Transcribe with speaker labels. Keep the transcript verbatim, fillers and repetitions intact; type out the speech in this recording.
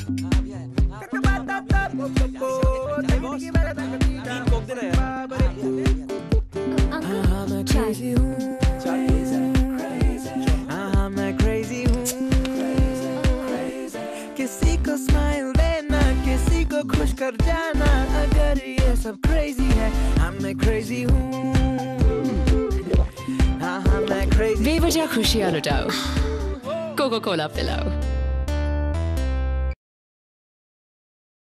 Speaker 1: किसी को स्माइल देना, किसी को खुश कर जाना, अगर ये सब क्रेजी है, हाँ मैं क्रेजी हूँ, हाँ हाँ मैं क्रेजी।
Speaker 2: बेवजह खुशियाँ लुटाओ, कोका कोला पिलाओ।